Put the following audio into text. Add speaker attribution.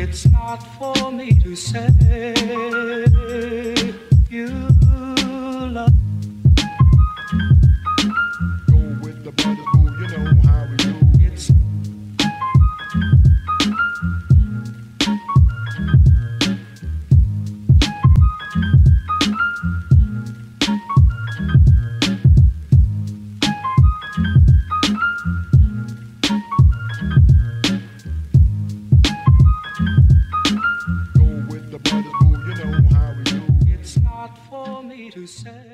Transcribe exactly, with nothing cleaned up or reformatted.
Speaker 1: It's not for me to say you love.
Speaker 2: Go with the brothers, boo, you know how we do.
Speaker 1: It's
Speaker 2: Go with the brothers, boo, you know how we do.
Speaker 1: It's not for me to say.